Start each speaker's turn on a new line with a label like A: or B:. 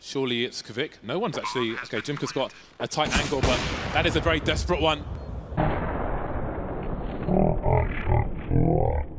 A: Surely it's Kvik. No one's actually... Okay, Jimka's got a tight angle, but that is a very desperate one.